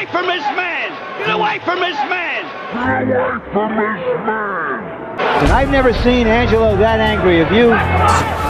away from this man! Get away from this man! Get away from this man! And I've never seen Angelo that angry of you.